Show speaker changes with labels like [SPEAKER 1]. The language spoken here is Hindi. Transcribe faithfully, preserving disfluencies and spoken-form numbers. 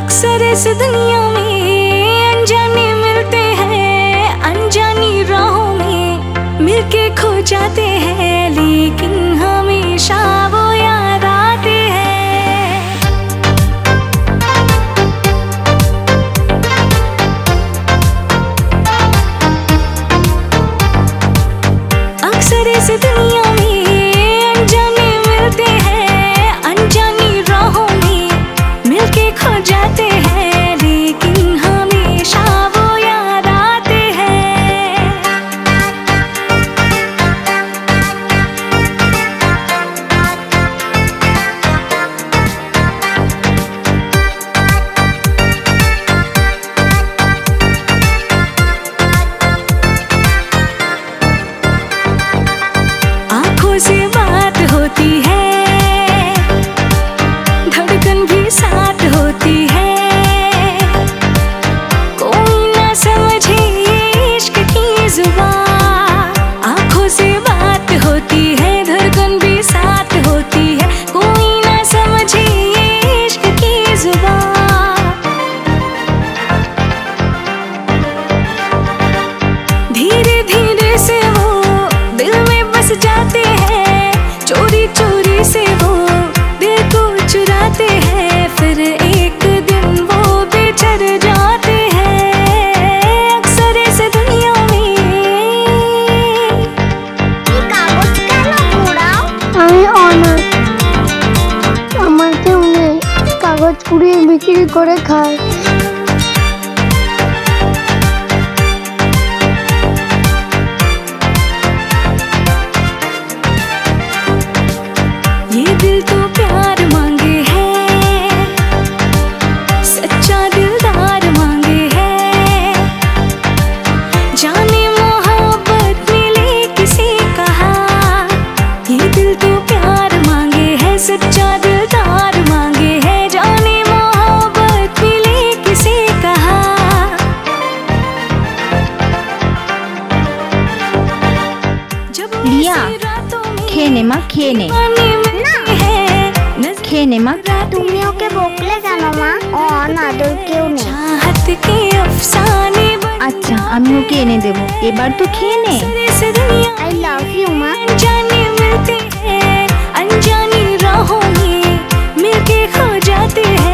[SPEAKER 1] अक्सर इस दुनिया में अनजाने मिलते हैं, अनजानी राहों में मिलके खो जाते हैं, लेकिन हमेशा वो याद आते हैं। अक्सर इस दुनिया में अनजाने मिलते हैं, अनजानी राहों में मिलके खो जाते हैं, लेकिन हमेशा वो याद आते हैं। आँखों से बात होती है, धड़कन भी साथ होती है, कोई ना समझे ये इश्क की जुबान। आँखों से बात होती है, धड़कन भी साथ होती है, कोई ना समझे ये इश्क की जुबान। धीरे धीरे से वो दिल में बस जाते हैं, चोरी चोरी से वो दिल को चुराते हैं, फिर एक दिन वो बिछड़ जाते हैं। अक्सर इस दुनिया में
[SPEAKER 2] এই কাগজ কেন পোড়াও?
[SPEAKER 3] আমি অনাথ, আমার কেউ নেই, কাগজ কুড়িয়ে বিক্রি করে খায়।
[SPEAKER 1] ये दिल तो प्यार मांगे है, सच्चा दिलदार मांगे है, जाने मोहब्बत मिले किसे कहा। ये दिल तो प्यार मांगे है, सच्चा दिलदार मांगे है, जाने मोहब्बत मिले किसे कहा। जब
[SPEAKER 4] लिया,
[SPEAKER 1] ऐसी रातों में
[SPEAKER 4] খেয়ে নে মা, খেয়ে নে,
[SPEAKER 1] पानी मिलते हैं, नजर
[SPEAKER 4] খেয়ে নে মা।
[SPEAKER 2] তুমি ওকে বকলে কেন মা? ও অনাথ, ওর কেউ নেই।
[SPEAKER 1] चाहत के अफसाने
[SPEAKER 4] আচ্ছা আমি ওকে এনে দেবো, এবার তো খেয়ে নে।
[SPEAKER 1] इस दुनिया
[SPEAKER 2] আই লাভ ইউ মা।
[SPEAKER 1] अनजाने मिलते हैं, अनजानी राहों में मिलके खो जाते हैं।